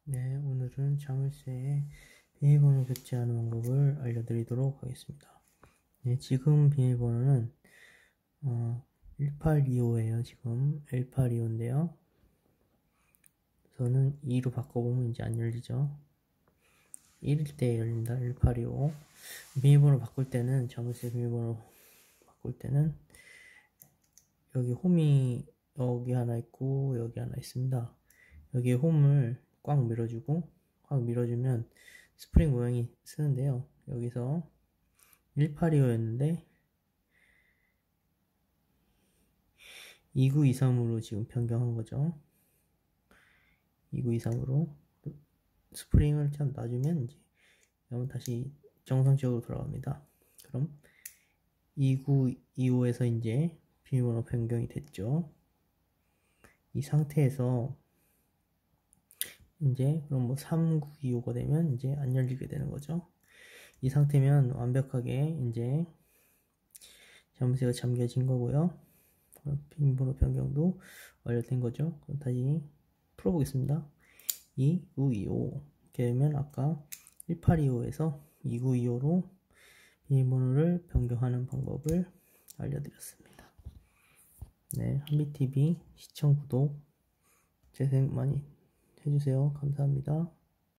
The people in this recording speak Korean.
네, 오늘은 자물쇠의 비밀번호 교체하는 방법을 알려드리도록 하겠습니다. 네, 지금 비밀번호는 1825예요. 지금 1825인데요. 저는 2로 바꿔보면 이제 안 열리죠. 1일 때 열린다. 1825. 비밀번호 바꿀 때는, 자물쇠 비밀번호 바꿀 때는 여기 홈이 여기 하나 있고 여기 하나 있습니다. 여기에 홈을 꽉 밀어주고, 꽉 밀어주면 스프링 모양이 쓰는데요. 여기서 1825였는데 2923으로 지금 변경한 거죠. 2923으로 스프링을 참 놔주면 이제 다시 정상적으로 돌아갑니다. 그럼 2925에서 이제 비밀번호 변경이 됐죠. 이 상태에서 이제 그럼 뭐 3925가 되면 이제 안 열리게 되는 거죠. 이 상태면 완벽하게 이제 자물쇠가 잠겨진 거고요. 비밀번호 변경도 완료된 거죠. 그럼 다시 풀어보겠습니다. 2925 이렇게 되면 아까 1825에서 2925로 비밀번호를 변경하는 방법을 알려드렸습니다. 네, 한비TV 시청, 구독, 재생 많이 해주세요. 감사합니다.